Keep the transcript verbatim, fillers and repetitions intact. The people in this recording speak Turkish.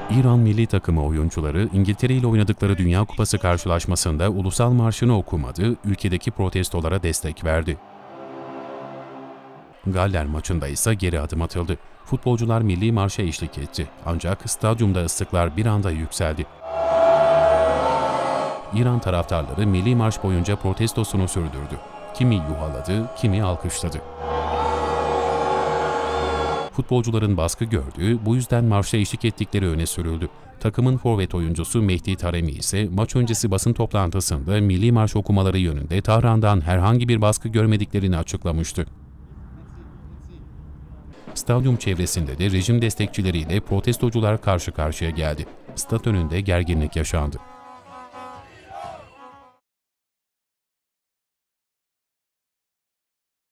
İran milli takımı oyuncuları İngiltere ile oynadıkları Dünya Kupası karşılaşmasında ulusal marşını okumadı, ülkedeki protestolara destek verdi. Galler maçında ise geri adım atıldı. Futbolcular milli marşa eşlik etti. Ancak stadyumda ıslıklar bir anda yükseldi. İran taraftarları milli marş boyunca protestosunu sürdürdü. Kimi yuhaladı, kimi alkışladı. Futbolcuların baskı gördüğü, bu yüzden marşa eşlik ettikleri öne sürüldü. Takımın forvet oyuncusu Mehdi Taremi ise maç öncesi basın toplantısında milli marş okumaları yönünde Tahran'dan herhangi bir baskı görmediklerini açıklamıştı. Stadyum çevresinde de rejim destekçileriyle protestocular karşı karşıya geldi. Stat önünde gerginlik yaşandı.